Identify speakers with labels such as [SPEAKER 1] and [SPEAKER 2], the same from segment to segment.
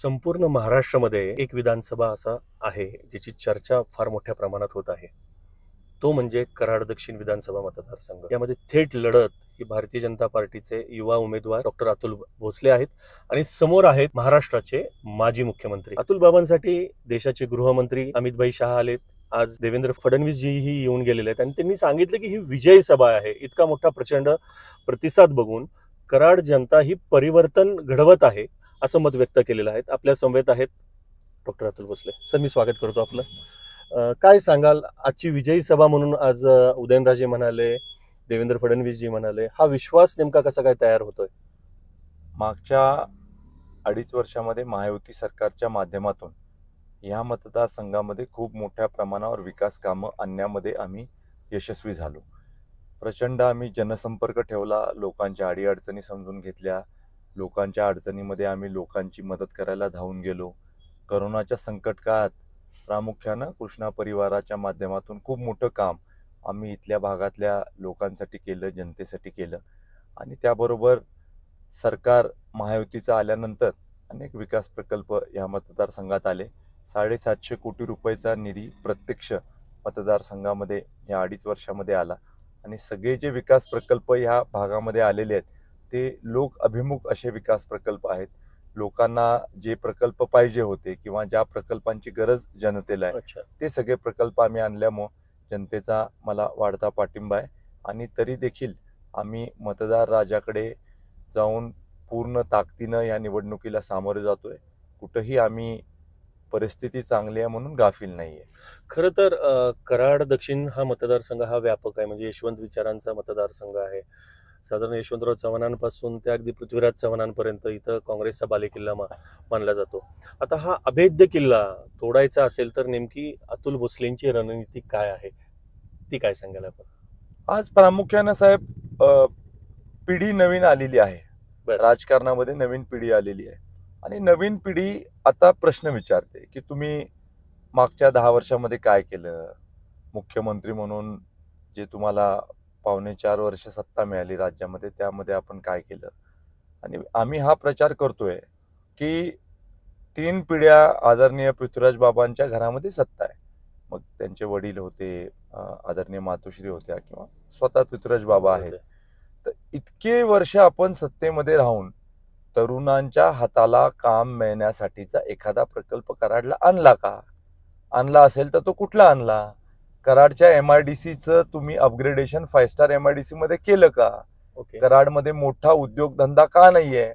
[SPEAKER 1] संपूर्ण महाराष्ट्रामध्ये एक विधानसभा असा आहे ज्याची चर्चा फार मोठ्या प्रमाणात होत आहे. तो म्हणजे कराड दक्षिण विधानसभा मतदारसंघ. यामध्ये थेट लढत ही भारतीय जनता पार्टीचे युवा उमेदवार डॉक्टर अतुल भोसले आहेत आणि समोर आहेत महाराष्ट्राचे माजी मुख्यमंत्री. अतुल बाबांसाठी देशाचे गृहमंत्री अमित शहा आलेत. आज देवेंद्र फडणवीस जीही येऊन गेलेले आहेत आणि त्यांनी सांगितलं की ही विजयी सभा आहे. इतका मोठा प्रचंड प्रतिसाद बघून कराड जनता ही परिवर्तन घडवत आहे असं मत व्यक्त केलेलं आहे. आपल्या समवेत आहेत डॉक्टर अतुल भोसले. सर, मी स्वागत करतो आपलं. काय सांगाल, आजची विजयी सभा म्हणून आज उदयनराजे म्हणाले, देवेंद्र फडणवीसजी म्हणाले, हा विश्वास नेमका कसा काय तयार होतोय?
[SPEAKER 2] मागच्या 2.5 वर्षामध्ये महायुती सरकारच्या माध्यमातून या मतदारसंघामध्ये खूप मोठ्या प्रमाणावर विकास कामं आणण्यामध्ये आम्ही यशस्वी झालो. प्रचंड आम्ही जनसंपर्क ठेवला, लोकांच्या अडीअडचणी समजून घेतल्या, लोकांच्या अडचणीमध्ये आम्ही लोकांची मदत करायला धावून गेलो. करोनाच्या संकट काळात प्रामुख्यानं कृष्णा परिवाराच्या माध्यमातून खूप मोठं काम आम्ही इथल्या भागातल्या लोकांसाठी केलं, जनतेसाठी केलं. आणि त्याबरोबर सरकार महायुतीचं आल्यानंतर अनेक विकास प्रकल्प या मतदारसंघात आले. 750 कोटी रुपयाचा निधी प्रत्यक्ष मतदारसंघामध्ये या 2.5 वर्षामध्ये आला आणि सगळे जे विकास प्रकल्प ह्या भागामध्ये आलेले आहेत ते लोक अभिमुख असे विकास प्रकल्प आहेत. लोकांना जे प्रकल्प पाहिजे होते किंवा ज्या प्रकल्पांची गरज जनतेला आहे ते सगळे प्रकल्प आम्ही आणल्यामुळं जनतेचा मला वाढता पाठिंबा आहे. आणि तरी देखील आम्ही मतदार राजाकडे जाऊन पूर्ण ताकदीनं या निवडणुकीला सामोरे जातोय. कुठंही आम्ही परिस्थिती चांगली आहे म्हणून गाफील नाहीये.
[SPEAKER 1] खरं तर कराड दक्षिण हा मतदारसंघ हा व्यापक आहे, म्हणजे यशवंत विचारांचा मतदारसंघ आहे. साधारण यशवंतराव चव्हाणांपासून ते अगदी पृथ्वीराज चव्हाणांपर्यंत इथं काँग्रेसचा बालेकिल्ला मानला जातो. आता हा अभेद्य किल्ला तोडायचा असेल तर नेमकी अतुल भोसलेंची रणनीती काय आहे, ती काय सांगाल आपण?
[SPEAKER 2] आज प्रामुख्यानं साहेब पिढी नवीन आलेली आहे. राजकारणामध्ये नवीन पिढी आलेली आहे आणि नवीन पिढी आता प्रश्न विचारते की तुम्ही मागच्या 10 वर्षामध्ये काय केलं. मुख्यमंत्री म्हणून जे तुम्हाला 4.25 वर्ष सत्ता मिळाली राज्यामध्ये, त्यामध्ये आपण काय केलं. आणि आम्ही हा प्रचार करतोय की 3 पिढ्या आदरणीय पृथ्वीराज बाबांच्या घरामध्ये सत्ता आहे. मग त्यांचे वडील होते, आदरणीय मातोश्री होत्या किंवा स्वतः पृथ्वीराज बाबा आहेत. तर इतके वर्ष आपण सत्तेमध्ये राहून तरुणांच्या हाताला काम मिळण्यासाठीचा एखादा प्रकल्प कराडला आणला का? आणला असेल तर तो कुठला आणला? कराडच्या MIDCचं तुम्ही अपग्रेडेशन 5 स्टार MIDC मध्ये केलं का? कराडमध्ये मोठा उद्योगधंदा का नाहीये?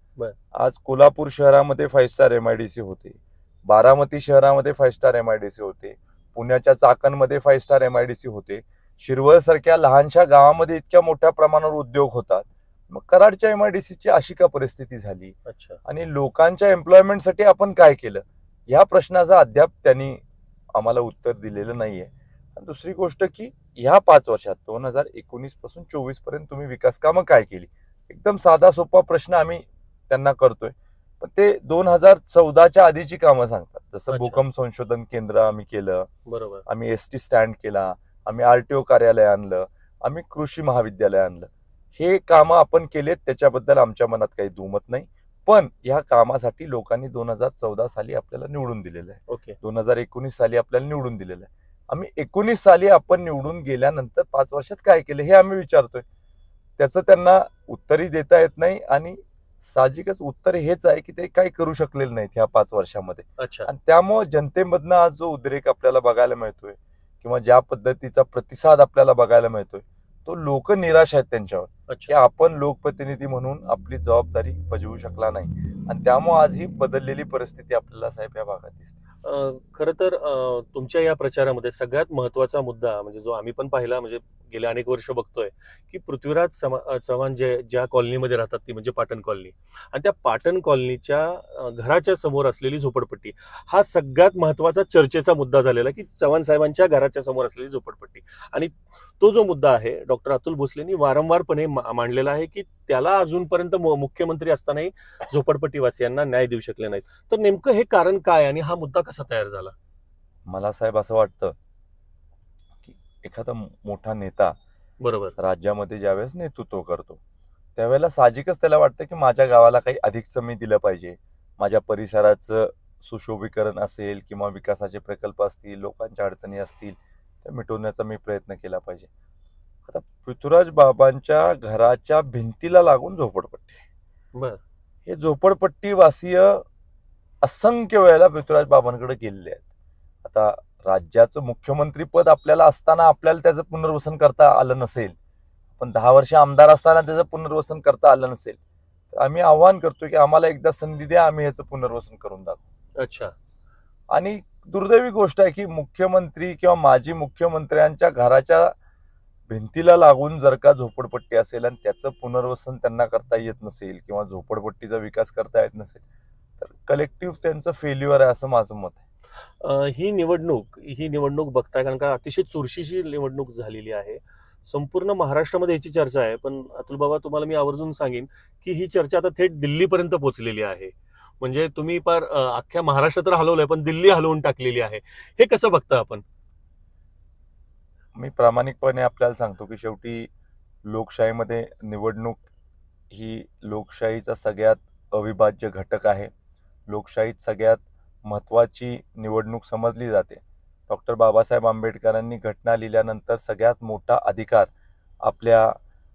[SPEAKER 2] आज कोल्हापूर शहरामध्ये 5 स्टार MIDC होते, बारामती शहरामध्ये 5 स्टार MIDC होते, पुण्याच्या चाकणमध्ये 5 स्टार MIDC होते. शिरवळ सारख्या लहानशा गावामध्ये इतक्या मोठ्या प्रमाणावर उद्योग होतात. मग कराडच्या MIDCची अशी का परिस्थिती झाली? आणि लोकांच्या एम्प्लॉयमेंटसाठी आपण काय केलं? या प्रश्नाचा अद्याप त्यांनी आम्हाला उत्तर दिलेलं नाहीये. दुसरी गोष्ट की ह्या 5 वर्षात 2019 पासून 24 पर्यंत तुम्ही विकास कामं काय केली? एकदम साधा सोपा प्रश्न आम्ही त्यांना करतोय. पण ते 2014च्या आधीची कामं सांगतात. जसं भूकंप संशोधन केंद्र आम्ही केलं, बरोबर, आम्ही ST स्टँड केला, आम्ही RTO कार्यालय आणलं, आम्ही कृषी महाविद्यालय आणलं. हे कामं आपण केलेत, त्याच्याबद्दल आमच्या मनात काही दुमत नाही. पण ह्या कामासाठी लोकांनी 2014 साली आपल्याला निवडून दिलेलं आहे. 2019 साली आपल्याला निवडून दिलेलं आहे. आम्ही 19 साली आपण निवडून गेल्यानंतर 5 वर्षात काय केलं हे आम्ही विचारतोय. त्याचं त्यांना उत्तरही देता येत नाही आणि साहजिकच उत्तर हेच आहे की ते काही करू शकलेले नाहीत ह्या 5 वर्षामध्ये. आणि त्यामुळे जनतेमधनं आज जो उद्रेक आपल्याला बघायला मिळतोय किंवा ज्या पद्धतीचा प्रतिसाद आपल्याला बघायला मिळतोय तो लोक निराश आहेत त्यांच्यावर की आपण लोकप्रतिनिधी म्हणून आपली जबाबदारी बजावू शकला नाही. आणि त्यामुळे आज ही बदललेली परिस्थिती आपल्याला साहेब या भागात दिसते.
[SPEAKER 1] खरं तर तुमच्या या प्रचारामध्ये सगळ्यात महत्वाचा मुद्दा म्हणजे जो आम्ही पण पाहिला, म्हणजे गेल्या अनेक वर्ष बघतोय की पृथ्वीराज चव्हाण ज्या कॉलनीमध्ये राहतात ती म्हणजे पाटण कॉलनी, आणि त्या पाटण कॉलनीच्या घराच्या समोर असलेली झोपडपट्टी हा सगळ्यात महत्वाचा चर्चेचा मुद्दा झालेला की चव्हाण साहेबांच्या घराच्या समोर असलेली झोपडपट्टी. आणि तो जो मुद्दा आहे डॉक्टर अतुल भोसलेंनी वारंवारपणे मांडलेला आहे की त्याला अजूनपर्यंत मुख्यमंत्री असतानाही झोपडपट्टीवासियांना न्याय देऊ शकले नाहीत. तर नेमकं हे कारण काय आणि हा मुद्दा कसा तयार झाला?
[SPEAKER 2] मला साहेब असं वाटतं की एखादा मोठा नेता बरोबर राज्यामध्ये ज्यावेळेस नेतृत्व करतो त्यावेळेला साहजिकच त्याला वाटतं की माझ्या गावाला काही अधिकचं मी दिलं पाहिजे, माझ्या परिसराचं सुशोभीकरण असेल किंवा विकासाचे प्रकल्प असतील, लोकांच्या अडचणी असतील, त्या मिटवण्याचा मी प्रयत्न केला पाहिजे. आता पृथ्वीराज बाबांच्या घराच्या भिंतीला लागून झोपडपट्टी आहे.
[SPEAKER 1] बर.
[SPEAKER 2] हे झोपडपट्टी वासीय असंख्य वेळेला पृथ्वीराज बाबांकडे गेलेले आहेत. आता राज्याचं मुख्यमंत्री पद आपल्याला असताना आपल्याला त्याचं पुनर्वसन करता आलं नसेल, पण 10 वर्ष आमदार असताना त्याचं पुनर्वसन करता आलं नसेल, तर आम्ही आव्हान करतो की आम्हाला एकदा संधी द्या, आम्ही ह्याचं पुनर्वसन करून दाखवू.
[SPEAKER 1] अच्छा.
[SPEAKER 2] आणि दुर्दैवी गोष्ट आहे की मुख्यमंत्री किंवा माजी मुख्यमंत्र्यांच्या घराच्या भिंतीला लागून जर का झोपडपट्टी असेल आणि त्याचं पुनर्वसन त्यांना करता येत नसेल किंवा झोपडपट्टीचा विकास करता येत नसेल, तर कलेक्टिव्ह त्यांचं फेल्युअर आहे असं माझं मत आहे.
[SPEAKER 1] ही निवडणूक बघताय, कारण का अतिशय चुरशीची निवडणूक झालेली आहे. संपूर्ण महाराष्ट्रामध्ये याची चर्चा आहे, पण अतुल बाबा तुम्हाला मी आवर्जून सांगेन की ही चर्चा आता थेट दिल्लीपर्यंत पोहोचलेली आहे. म्हणजे तुम्ही पार अख्ख्या महाराष्ट्र तर हलवलंय, पण दिल्ली हलवून टाकलेली आहे. हे कसं बघता आपण?
[SPEAKER 2] मी प्रामाणिकपणे आपल्याला सांगतो की शेवटी लोकशाहीमध्ये निवडणूक ही लोकशाहीचा सगळ्यात अविभाज्य घटक आहे. लोकशाहीत सगळ्यात महत्त्वाची निवडणूक समजली जाते. डॉक्टर बाबासाहेब आंबेडकरांनी घटना लिहिल्यानंतर सगळ्यात मोठा अधिकार आपल्या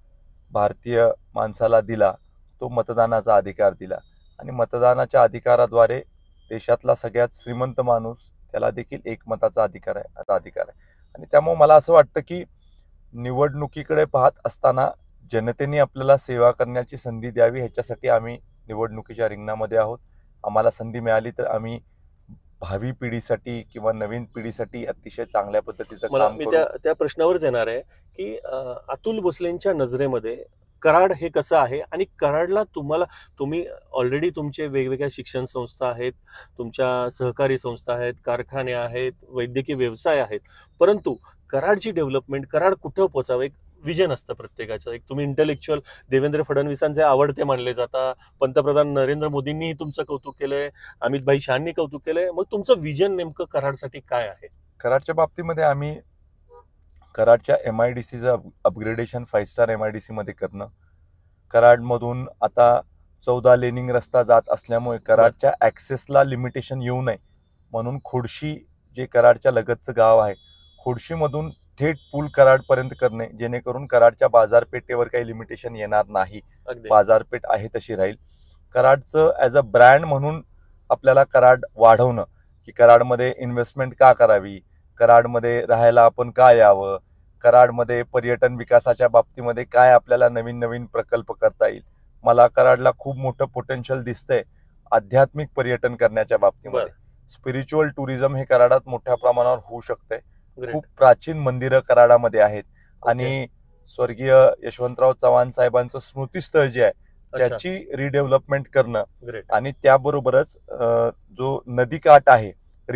[SPEAKER 2] भारतीय माणसाला दिला, तो मतदानाचा अधिकार दिला. आणि मतदानाच्या अधिकाराद्वारे देशातला सगळ्यात श्रीमंत माणूस, त्याला देखील एकमताचा अधिकार आहे. आणि त्यामुळे मला असं वाटतं की निवडणुकीकडे पाहत असताना जनतेने आपल्याला सेवा करण्याची संधी द्यावी, ह्याच्यासाठी आम्ही निवडणुकीच्या रिंगणामध्ये आहोत. आम्हाला संधी मिळाली तर आम्ही भावी पिढीसाठी किंवा नवीन पिढीसाठी अतिशय चांगल्या पद्धतीचं काम
[SPEAKER 1] मी
[SPEAKER 2] करू.
[SPEAKER 1] त्या प्रश्नावरच येणार आहे की अतुल भोसलेंच्या नजरेमध्ये कराड हे कसं आहे, आणि कराडला तुम्ही ऑलरेडी तुमचे वेगवेगळ्या शिक्षण संस्था आहेत, तुमच्या सहकारी संस्था आहेत, कारखाने आहेत, वैद्यकीय व्यवसाय आहेत, परंतु कराडची डेव्हलपमेंट, कराड कुठं पोचावं, एक विजन असतं प्रत्येकाचं. एक तुम्ही इंटेलेक्च्युअल देवेंद्र फडणवीसांचे आवडते मानले जाता, पंतप्रधान नरेंद्र मोदींनीही तुमचं कौतुक केलंय, अमित भाई शहांनी कौतुक केलंय. मग तुमचं विजन नेमकं कराडसाठी काय आहे?
[SPEAKER 2] कराडच्या बाबतीमध्ये आम्ही कराडच्या MIDCचं अपग्रेडेशन 5 स्टार MIDC मध्ये करणं, कराडमधून आता 14 लेनिंग रस्ता जात असल्यामुळे कराडच्या ॲक्सेसला लिमिटेशन येऊ नये म्हणून खोडशी, जे कराडच्या लगतचं गाव आहे, खोडशीमधून थेट पूल कराडपर्यंत करणे, जेणेकरून कराडच्या बाजारपेठेवर काही लिमिटेशन येणार नाही. बाजारपेठ आहे तशी राहील. कराडचं ॲज अ ब्रँड म्हणून आपल्याला कराड वाढवणं, की कराडमध्ये इन्व्हेस्टमेंट का करावी, कराडमध्ये राहायला आपण का यावं, कराडमध्ये पर्यटन विकासाच्या बाबतीमध्ये काय आपल्याला नवीन नवीन प्रकल्प करता येईल. मला कराडला खूप मोठं पोटेन्शियल दिसतंय आध्यात्मिक पर्यटन करण्याच्या बाबतीमध्ये. स्पिरिच्युअल टुरिझम हे कराडात मोठ्या प्रमाणावर होऊ शकतंय. खूप प्राचीन मंदिरं कराडामध्ये आहेत आणि स्वर्गीय यशवंतराव चव्हाण साहेबांचं स्मृतीस्थळ जे आहे त्याची रिडेव्हलपमेंट करणं, आणि त्याबरोबरच जो नदीकाठ आहे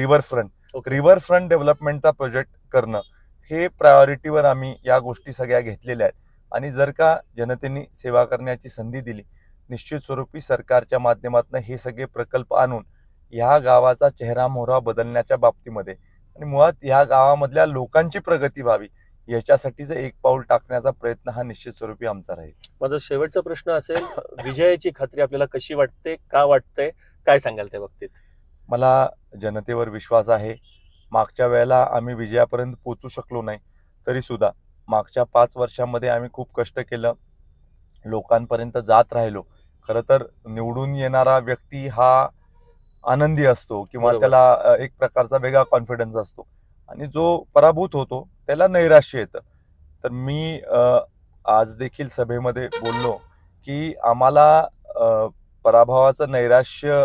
[SPEAKER 2] रिव्हर फ्रंट डेव्हलपमेंटचा प्रोजेक्ट करणं, हे प्रायोरिटीवर आम्ही या गोष्टी सगळ्या घेतलेल्या आहेत. आणि जर का जनतेने सेवा करण्याची संधी दिली, निश्चित स्वरूपी सरकारच्या माध्यमातून हे सगळे प्रकल्प आणून ह्या गावाचा चेहरा मोहरा बदलण्याच्या बाबतीमध्ये आणि मुळात ह्या गावामधल्या लोकांची प्रगती व्हावी याच्यासाठीच एक पाऊल टाकण्याचा प्रयत्न हा निश्चित स्वरूपी आमचा राहील.
[SPEAKER 1] माझा शेवटचा प्रश्न असेल, विजयाची खात्री आपल्याला कशी वाटते, का वाटते, काय सांगाल त्या बाबतीत?
[SPEAKER 2] मला जनतेवर विश्वास आहे. मागच्या वेळेला आम्ही विजयापर्यंत पोहोचू शकलो नाही, तरी सुद्धा मागच्या 5 वर्षांमध्ये आम्ही खूप कष्ट केलं, लोकांपर्यंत जात राहिलो. खरं तर निवडून येणारा व्यक्ती हा आनंदी असतो किंवा त्याला एक प्रकारचा वेगळा कॉन्फिडन्स असतो, आणि जो पराभूत होतो त्याला नैराश्य येतं. तर मी आज देखील सभेमध्ये बोललो की आम्हाला पराभवाचं नैराश्य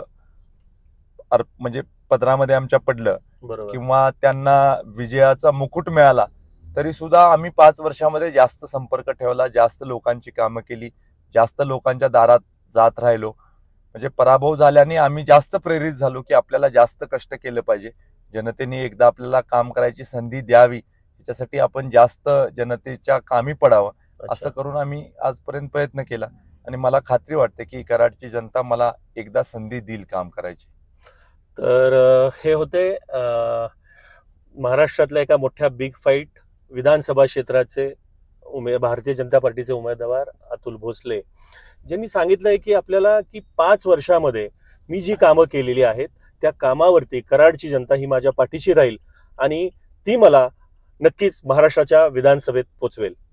[SPEAKER 2] म्हणजे पदरामध्ये आमच्या पडलं किंवा त्यांना विजयाचा मुकुट मिळाला, तरी सुद्धा आम्ही 5 वर्षामध्ये जास्त संपर्क ठेवला, जास्त लोकांची कामं केली, जास्त लोकांच्या दारात जात राहिलो. म्हणजे पराभव झाल्याने आम्ही जास्त प्रेरित झालो की आपल्याला जास्त कष्ट केलं पाहिजे, जनतेने एकदा आपल्याला काम करायची संधी द्यावी, त्याच्यासाठी आपण जास्त जनतेच्या कामी पडावं, असं करून आम्ही आजपर्यंत प्रयत्न केला. आणि मला खात्री वाटते की कराडची जनता मला एकदा संधी देईल काम करायची.
[SPEAKER 1] तर हे होते महाराष्ट्रातल्या एका मोठ्या बिग फाईट विधानसभा क्षेत्राचे भारतीय जनता पार्टीचे उमेदवार अतुल भोसले, ज्यांनी सांगितलंय की आपल्याला की 5 वर्षामध्ये मी जी कामं केलेली आहेत त्या कामावरती कराडची जनता ही माझ्या पाठीशी राहील आणि ती मला नक्कीच महाराष्ट्राच्या विधानसभेत पोचवेल.